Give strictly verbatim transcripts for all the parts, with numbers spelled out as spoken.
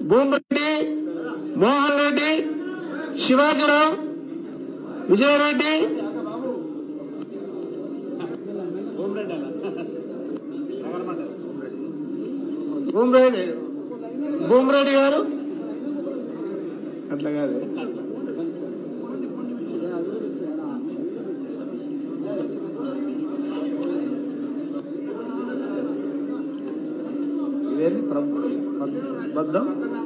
భూమిరెడ్డి, మోహన్ రెడ్డి, శివాజీరావు, విజయరెడ్డి, భూమిరెడ్డి భూమిరెడ్డి గారు అట్లా కాదు. ఇదేంటి బద్దం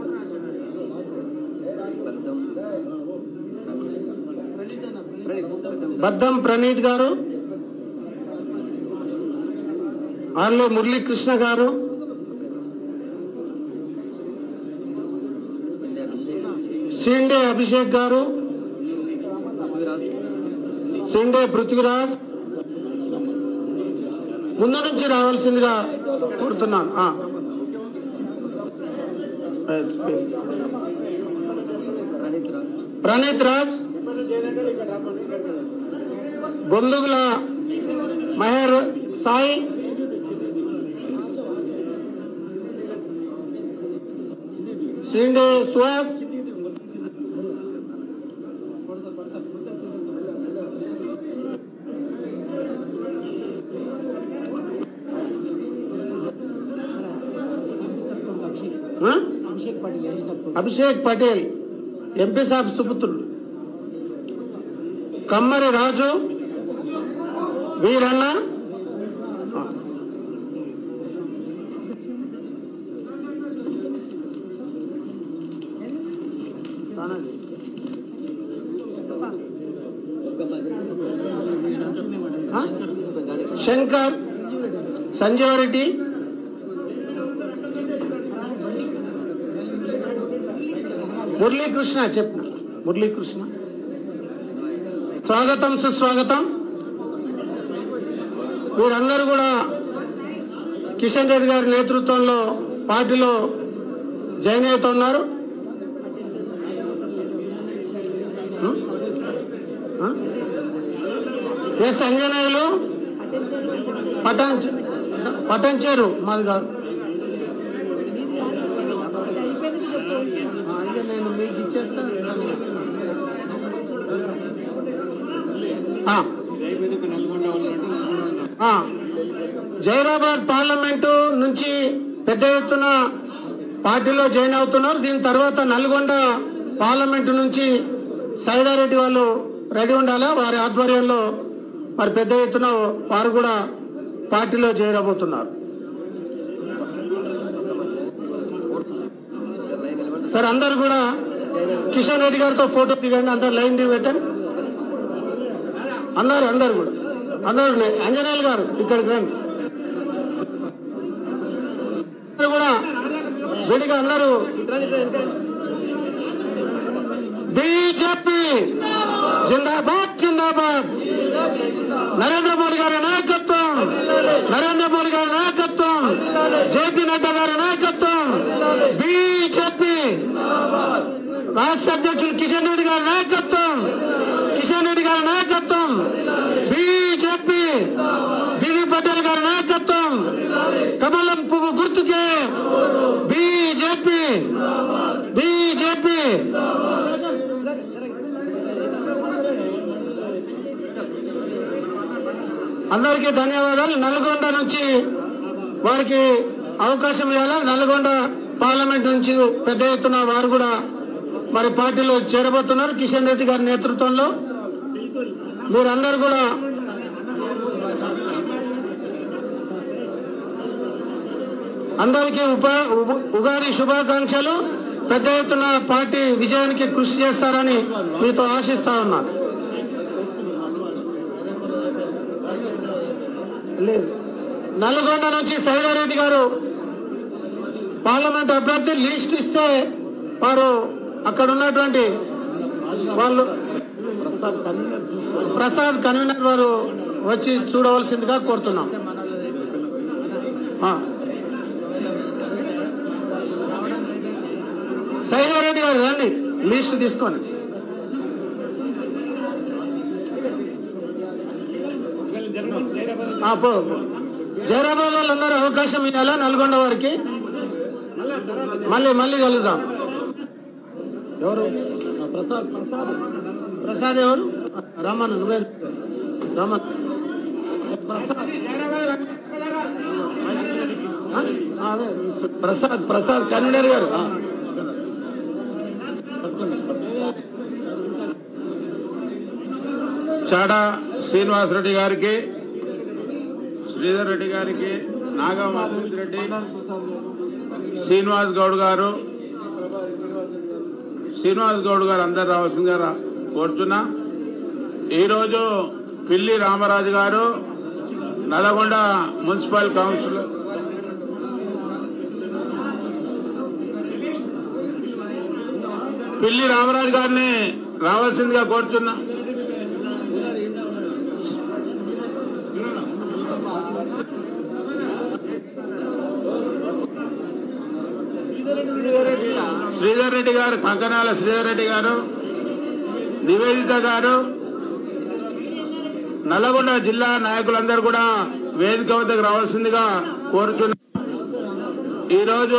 బద్దం ప్రణీత్ గారు, ఆర్లో మురళీకృష్ణ గారు, సిండే అభిషేక్ గారు, సిండే పృథ్వీరాజ్ ముందు నుంచి రావాల్సిందిగా కోరుతున్నాను. ప్రణీత్ రాజ్, బొందుగుల మహేర్ సాయి, సిండే సుహాస్, అభిషేక్ పటేల్ ఎంపీ సాబ్ సుపుత్రుడు, కమ్మరి రాజు, వీరన్న, శంకర్, సంజీవరెడ్డి, మురళీకృష్ణ చెప్పిన మురళీకృష్ణ. స్వాగతం సుస్వాగతం. వీరందరూ కూడా కిషన్ రెడ్డి గారి నేతృత్వంలో పార్టీలో జాయిన్ అవుతున్నారు. ఎస్ అంజనేయులు పటాన్ పటంచేరు మాది కాదు. నేను మీకు ఇచ్చేస్తాను. జైరాబాద్ పార్లమెంటు నుంచి పెద్ద ఎత్తున పార్టీలో జాయిన్ అవుతున్నారు. దీని తర్వాత నల్గొండ పార్లమెంటు నుంచి సైదారెడ్డి వాళ్ళు రెడీ ఉండాలా, వారి ఆధ్వర్యంలో మరి పెద్ద ఎత్తున వారు కూడా పార్టీలో చేరబోతున్నారు. సార్ అందరు కూడా కిషన్ రెడ్డి గారితో ఫోటో దిగండి. అందరు లైన్ దిగి పెట్టండి. అందరు అందరు కూడా అందరు అంజనేయులు గారు ఇక్కడికి రండి. కూడా విడిగా అందరూ బీజేపీ జిందాబాద్ జిందాబాద్. నరేంద్ర మోడీ గారి నాయకత్వం, నరేంద్ర మోడీ గారి నాయకత్వం, జేపీ నడ్డా గారి నాయకత్వం, బీజేపీ రాష్ట్ర అధ్యక్షులు కిషన్ రెడ్డి గారి నాయకత్వం, కిషన్ రెడ్డి గారి నాయకత్వం, బీజేపీ బివి పటేల్ గారి నాయకత్వం, కమలం పువ్వు గుర్తుకే బీజేపీ బీజేపీ. అందరికీ ధన్యవాదాలు. నల్గొండ నుంచి వారికి అవకాశం ఇవ్వాలి. నల్గొండ పార్లమెంట్ నుంచి పెద్ద ఎత్తున వారు కూడా మరి పార్టీలో చేరబోతున్నారు కిషన్ రెడ్డి గారి నేతృత్వంలో. మీరందరూ కూడా అందరికీ ఉపా ఉగాది శుభాకాంక్షలు. పెద్ద ఎత్తున పార్టీ విజయానికి కృషి చేస్తారని మీతో ఆశిస్తా ఉన్నాను. లేదు, నల్గొండ నుంచి సైదారెడ్డి గారు పార్లమెంట్ అభ్యర్థి లిస్ట్ ఇస్తే వారు అక్కడ ఉన్నటువంటి వాళ్ళు ప్రసాద్ కన్వీనర్ వారు వచ్చి చూడవలసిందిగా కోరుతున్నాం. సైదారెడ్డి గారు రండి, లిస్ట్ తీసుకొని. జైరాబాద్ వాళ్ళందరూ అవకాశం ఇవ్వాలా నల్గొండ వారికి. మళ్ళీ మళ్ళీ కలుద్దాం. ఎవరు ప్రసాద్ ప్రసాద్ ప్రసాద్ ఎవరు? రమణ నువ్వే రమణ అదే ప్రసాద్ ప్రసాద్ కన్వీనర్ గారు. చాడా శ్రీనివాసరెడ్డి గారికి, శ్రీధర్ రెడ్డి గారికి, నాగా మహమూద్ రెడ్డి, శ్రీనివాస్ గౌడ్ గారు, శ్రీనివాస్ గౌడ్ గారు అందరు రావాల్సిందిగా కోరుతున్నా. ఈరోజు పిల్లి రామరాజు గారు నల్గొండ మున్సిపల్ కౌన్సిల్ పిల్లి రామరాజు గారిని రావాల్సిందిగా కోరుతున్నా. శ్రీధర్ రెడ్డి గారు, కంకనాల శ్రీధర్ రెడ్డి గారు, నివేదిత గారు, నల్గొండ జిల్లా నాయకులందరూ కూడా వేదిక వద్దకు రావాల్సిందిగా కోరుతున్నా. ఈరోజు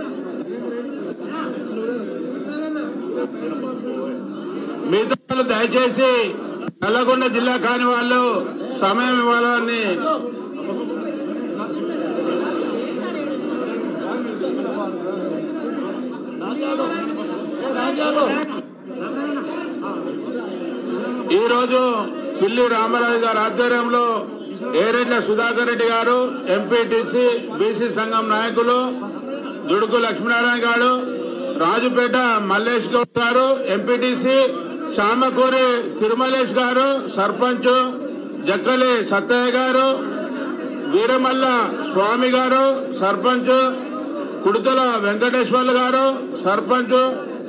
మిగతా దయచేసి నల్గొండ జిల్లా కాని వాళ్ళు సమయం ఇవ్వాలని ఈరోజు పిల్లి రామరాజు గారి ఆధ్వర్యంలో ఏరెడ్ల సుధాకర్ రెడ్డి గారు, ఎంపీటీసీ బీసీ సంఘం నాయకులు దుడుకు లక్ష్మీనారాయణ గారు, రాజుపేట మల్లేష్ గౌడ్ గారు, ఎంపీటీసీ చామకూరి తిరుమలేష్ గారు, సర్పంచ్ జక్కలి సత్తయ్య గారు, వీరమల్ల స్వామి గారు, సర్పంచ్ కుడుతల వెంకటేశ్వర్లు గారు, సర్పంచ్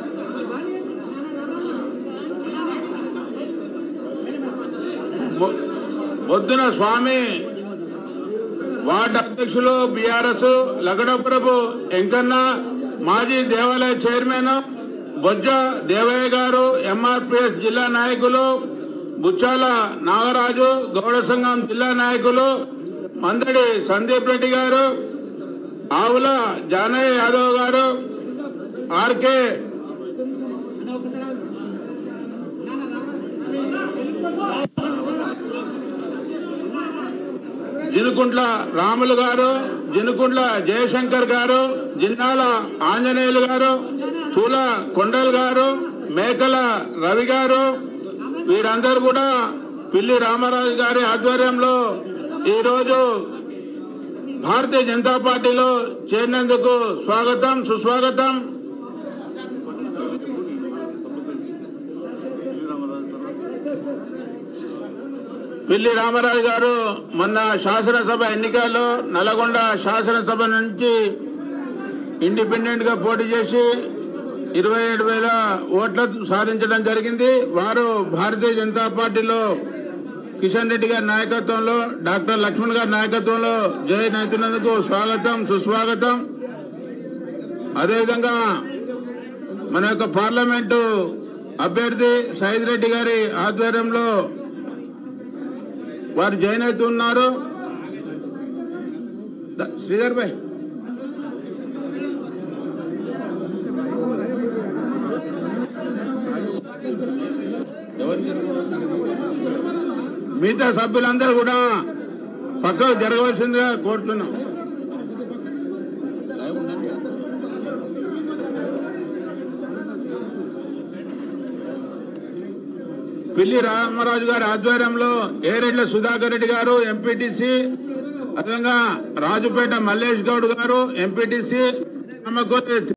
బొద్దున స్వామి, వార్డు అధ్యక్షులు బీఆర్ఎస్ లగడప్రభు వెంకన్న, మాజీ దేవాలయ చైర్మన్ బొజ్జ దేవయ్య గారు, ఎంఆర్పిఎస్ జిల్లా నాయకులు బుచ్చాల నాగరాజు, గౌడ సంఘం జిల్లా నాయకులు మందడి సందీప్ రెడ్డి గారు, ఆవుల జానయ్య యాదవ్ గారు, ఆర్కే జినుకుంట్ల రాములు గారు, జినుకుంట్ల జయశంకర్ గారు, జిన్నాల ఆంజనేయులు గారు, తూల కొండల్ గారు, మేకల రవి గారు, వీరందరూ కూడా పిల్లి రామరాజు గారి ఆధ్వర్యంలో ఈరోజు భారతీయ జనతా పార్టీలో చేరినందుకు స్వాగతం సుస్వాగతం. పిల్లి రామరాజు గారు మొన్న శాసనసభ ఎన్నికల్లో నల్గొండ శాసనసభ నుంచి ఇండిపెండెంట్ గా పోటీ చేసి ఇరవై ఏడు వేల ఓట్లు సాధించడం జరిగింది. వారు భారతీయ జనతా పార్టీలో కిషన్ రెడ్డి గారి నాయకత్వంలో, డాక్టర్ లక్ష్మణ్ గారి నాయకత్వంలో జాయిన్ అవుతున్నందుకు స్వాగతం సుస్వాగతం. అదేవిధంగా మన యొక్క పార్లమెంటు అభ్యర్థి సైద్ రెడ్డి గారి ఆధ్వర్యంలో వారు జాయిన్ అవుతున్నారు. శ్రీధర్ భాయ్ మిగతా సభ్యులందరూ కూడా పక్కకు జరగవలసిందిగా కోరుతున్నాం. పిల్లి రామరాజు గారి ఆధ్వర్యంలో ఏరెడ్ల సుధాకర్ రెడ్డి గారు ఎంపీటీసీ, అదేవిధంగా రాజుపేట మల్లేష్ గౌడ్ గారు ఎంపీటీసీ,